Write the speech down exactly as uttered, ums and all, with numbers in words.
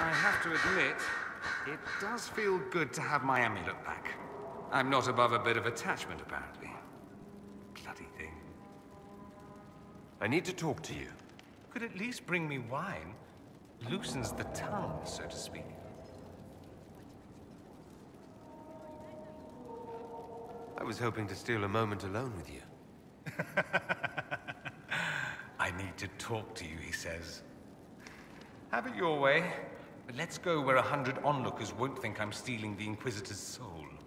I have to admit, it does feel good to have my amulet back. I'm not above a bit of attachment, apparently. Bloody thing. I need to talk to you. Could at least bring me wine. Loosens the tongue, so to speak. I was hoping to steal a moment alone with you. I need to talk to you, he says. Have it your way, but let's go where a hundred onlookers won't think I'm stealing the Inquisitor's soul.